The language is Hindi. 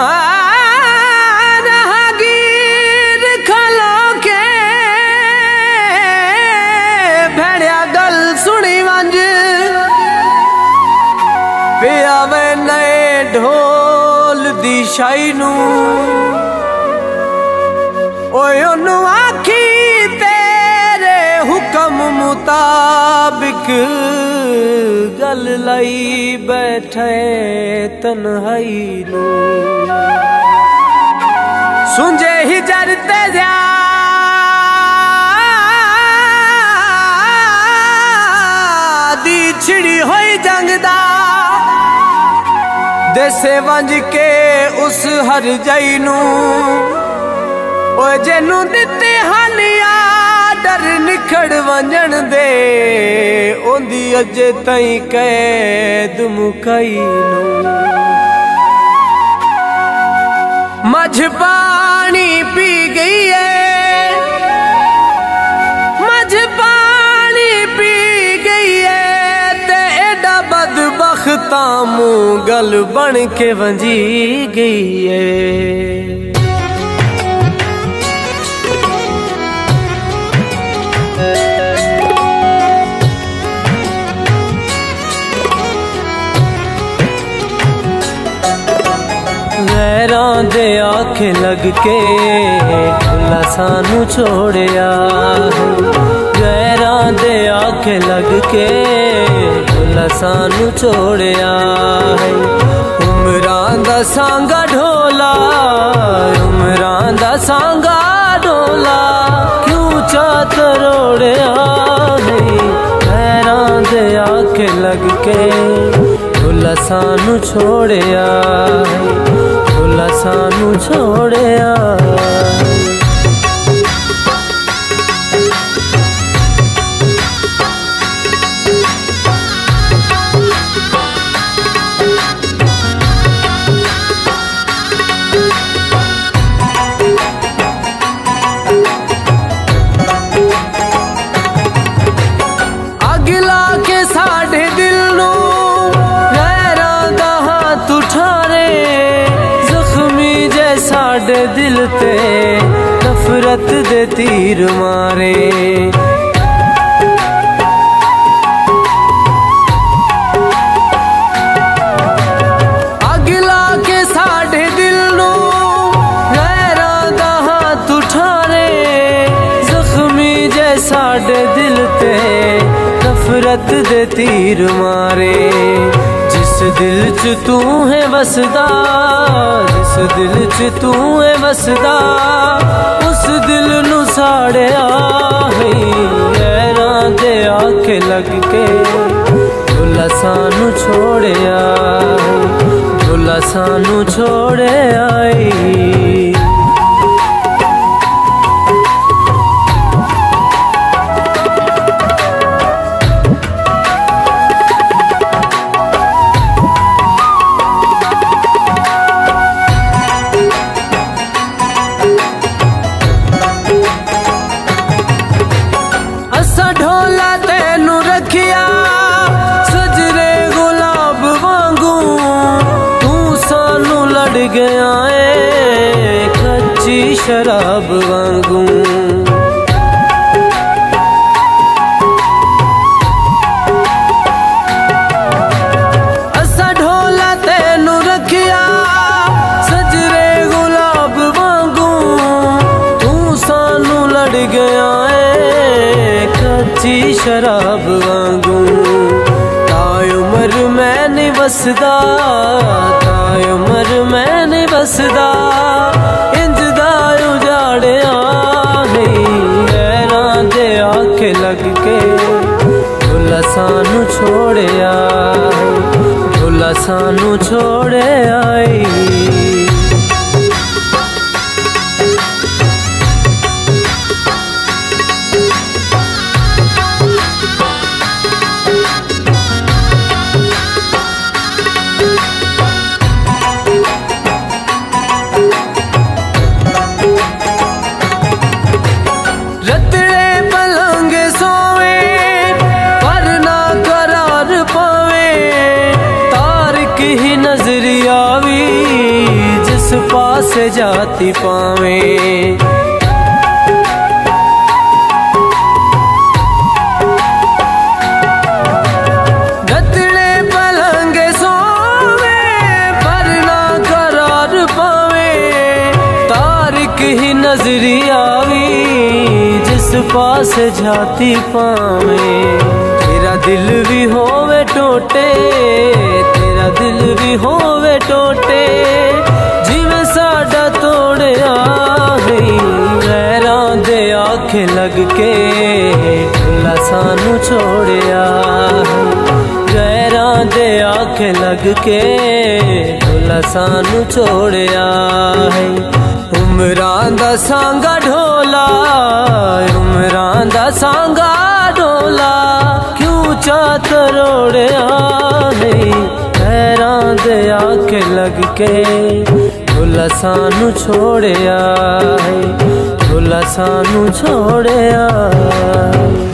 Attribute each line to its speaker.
Speaker 1: राहगीर खलो के भेड़िया गल सुनी वंज पियावे नए ढोल दी शाई नू ओए ओनू आखी तेरे हुक्म मुताबिक गल लाई बैठे तन्हाई नू सुंजे ही जरते दी छिड़ी होई जंगदा देसे वंज के उस हर जई नू ओ जेनू दिते हानिया डर निखड़ वंजन दे ओंदी अजे तई कैद मुकई नू मझ पानी पी गई है मझ पानी पी गई है ते एडा बदबख्ता मुंह गल बन के वंजी गई है। गैरां दे आखे लग के भुला सानू छोड़िया गैरां दे आखे लग के भुला सानू छोड़िया उमरां दा सांगा ढोला उमरां दा सांगा ढोला क्यों चात रोड़िया गैरां दे आखे लग के भुला सानू छोड़िया भुला सानू छोड़िया। अगला के साढ़े दिल नू साढ़े दिल ते नफरत दे तीर मारे अगला के साढ़े दिल नू गैरां दा हाथ उठारे जख्मी जे साढ़े दिल ते नफरत दे तीर मारे जिस दिल च तू है वसदा जिस दिल च तू है वसदा उस दिल नू साड़िया गैरां दे आखे लग के भुला सानू छोड़िया भुला सानू छोड़िया। ढोला तेनू रखिया सजरे गुलाब वांगू तू सानू लड़ गया है कच्ची शराब वांगू असा ढोला तेनू रखिया सजरे गुलाब वांगू तू सानू लड़ गया कच्ची शराब वांगू ताय उमर मैं नहीं बसदा ताय उमर मैं नहीं बसदा इंज दा उजाड़िया गैरां दे आखे लग के भुला सानू छोड़िया भुला सानू छोड़िया। ही नजरिया भी पास जाती पावें। गतड़े पलंग सोवे पर ना करार पावे, तारिक ही नजरी आवी जिस पास जाती पावें। तेरा दिल भी होवे टोटे, तेरा दिल भी होवे टोटे, जिवें साडा तोड़िया है। गैरां दे आखे लग के ढोला सानू छोड़िया है। गैरां दे आखे लग के ढोला सानू छोड़िया है। उमरां दा सांगा ढोला, उमरां दा सांगा ढोला, क्यों चा तरोड़िया है। गैरां दे आखे लग के ढोला सानू छोड़िया है, ढोला सानू छोड़िया।